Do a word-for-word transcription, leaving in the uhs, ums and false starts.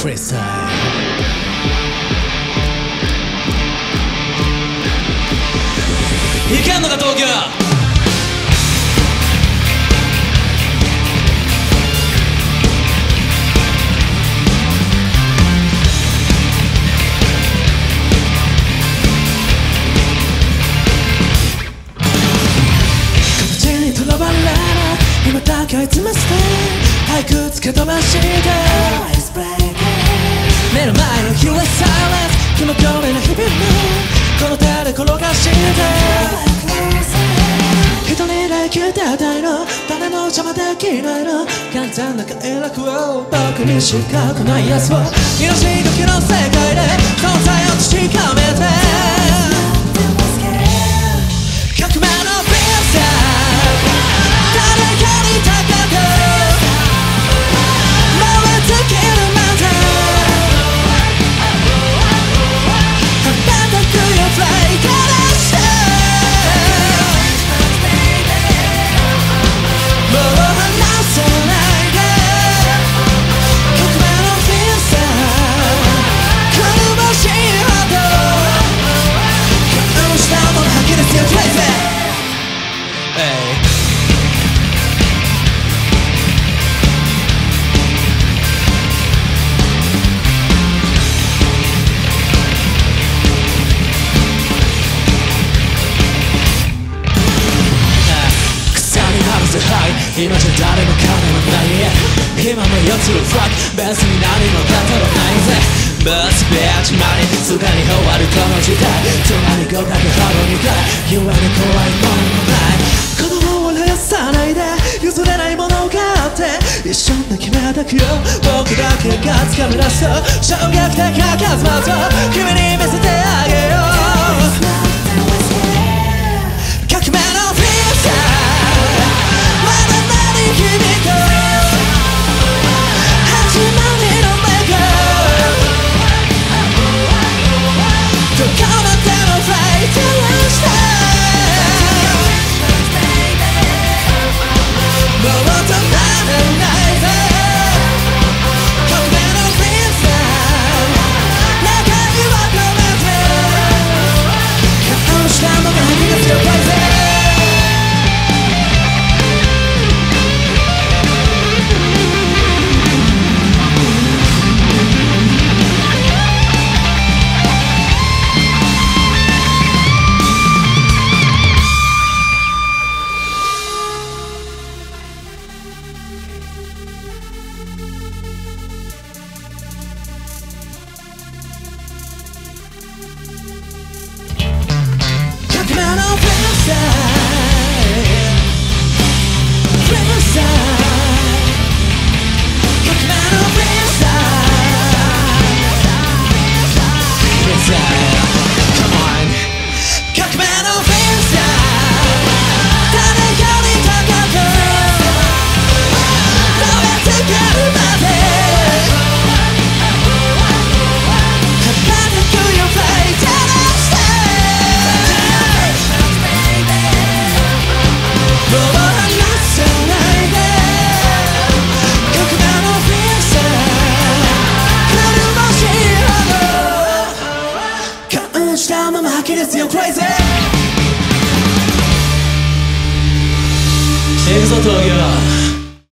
Freestyle。いけんのか東京。形にとらわれない今だけはいつも捨て俳句つけ飛ばして目の前の日はサイレンス気持ちよめな日々もこの手で転がして一人で生きてたいの誰も邪魔できないの簡単な快楽を僕にしか来ないやつを命がけの世界で存在を確かめて革命のフィースタイル誰かに高く燃え尽きるまで羽ばたくよフライからしてもう離さないで革命のフィースタイル苦しいほど感動したもの吐き出すよ Crazy今じゃ誰も金もない今のやつのフラッグ別に何も語らないぜバスベアチマリすでに終わるこの時代つまり合格ほどにか言わぬ怖いものもない子供を冷やさないで譲れないものがあって一瞬で決めたくよ僕だけが掴み出す衝撃的な数々を君に見せてあげよう革命のフィースタイル君と始まりの目がどこまでもファイトをしたもう止まらないぜ革命のフィースタイル願いを込めて感動したまま吐き出すよ Crazy Crazy 行くぞ東京